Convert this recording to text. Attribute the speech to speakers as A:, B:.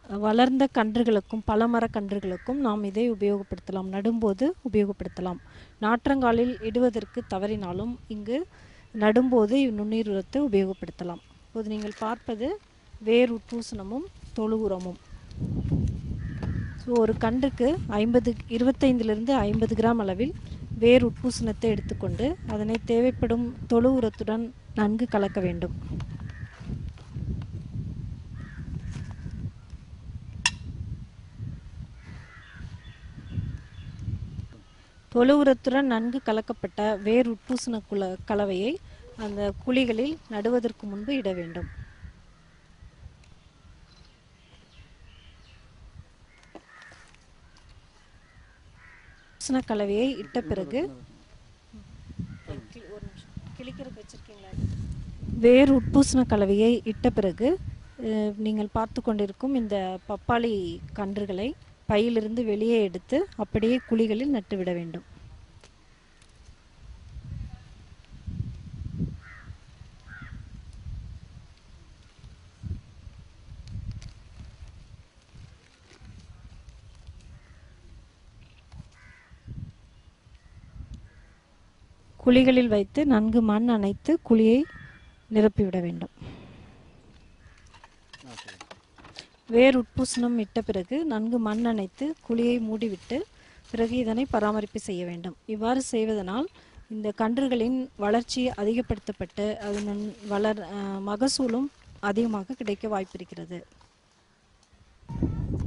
A: வளர்ந்த கன்றுகளுக்கும் பலமர கன்றுகளுக்கும் நாம் இதை உபயோகப்படுத்தலாம், நடும்போது உபயோகப்படுத்தலாம். நாற்றங்காலில் இடுவதற்கு தவறினாலும் இங்கு நடும்போது நுண்ணுயிர் உரத்தை உபயோகப்படுத்தலாம். இப்போது நீங்கள் பார்ப்பது வேர் உட்பூசனமும் தொழு உரமும். ஸோ ஒரு கன்றுக்கு 25லிருந்து 50 கிராம் அளவில் வேர் உட்பூசனத்தை எடுத்துக்கொண்டு அதனை தேவைப்படும் தொழு உரத்துடன் நன்கு கலக்க வேண்டும். தொழு உரத்துடன் நன்கு கலக்கப்பட்ட வேர் உட்பூசன கலவையை அந்த குழிகளில் நடுவதற்கு முன்பு இட வேண்டும். கலவையை இட்ட பிறகு வேர் உட்பூசன கலவையை இட்ட பிறகு நீங்கள் பார்த்து கொண்டிருக்கும் இந்த பப்பாளி கன்றுகளை பையிலிருந்து வெளியே எடுத்து அப்படியே குழிகளில் நட்டுவிட வேண்டும். குழிகளில் வைத்து நன்கு மண் அணைத்து குழியை நிரப்பிவிட வேண்டும். வேர் உட்பூசனம் இட்ட பிறகு நன்கு மண் அணைத்து குழியை மூடிவிட்டு பிறகு இதனை பராமரிப்பு செய்ய வேண்டும். இவ்வாறு செய்வதனால் இந்த கன்றுகளின் வளர்ச்சி அதிகப்படுத்தப்பட்டு அதன் மகசூலும் அதிகமாக கிடைக்க வாய்ப்பிருக்கிறது.